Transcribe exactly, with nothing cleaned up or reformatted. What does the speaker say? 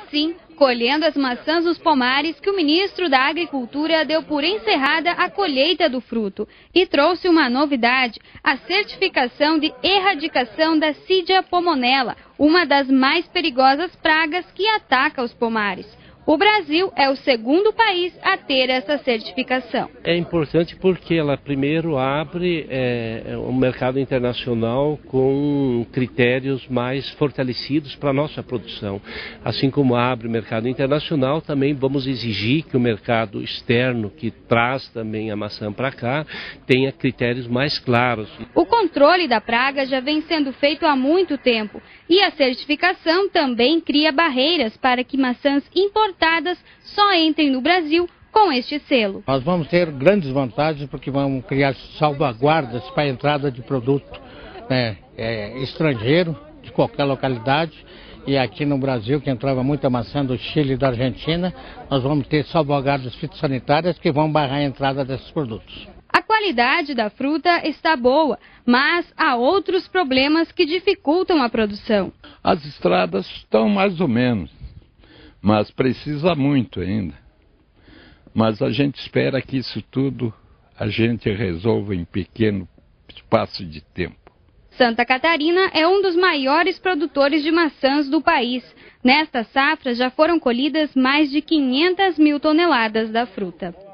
assim, colhendo as maçãs dos pomares, que o ministro da Agricultura deu por encerrada a colheita do fruto e trouxe uma novidade, a certificação de erradicação da Cydia pomonella, uma das mais perigosas pragas que ataca os pomares. O Brasil é o segundo país a ter essa certificação. É importante porque ela primeiro abre é, o mercado internacional com critérios mais fortalecidos para a nossa produção. Assim como abre o mercado internacional, também vamos exigir que o mercado externo, que traz também a maçã para cá, tenha critérios mais claros. O controle da praga já vem sendo feito há muito tempo e a certificação também cria barreiras para que maçãs importadas só entrem no Brasil com este selo. Nós vamos ter grandes vantagens porque vamos criar salvaguardas para a entrada de produto né, é, estrangeiro, de qualquer localidade. E aqui no Brasil, que entrava muita maçã do Chile e da Argentina, nós vamos ter salvaguardas fitossanitárias que vão barrar a entrada desses produtos. A qualidade da fruta está boa, mas há outros problemas que dificultam a produção. As estradas estão mais ou menos, mas precisa muito ainda. Mas a gente espera que isso tudo a gente resolva em pequeno espaço de tempo. Santa Catarina é um dos maiores produtores de maçãs do país. Nesta safra já foram colhidas mais de quinhentas mil toneladas da fruta.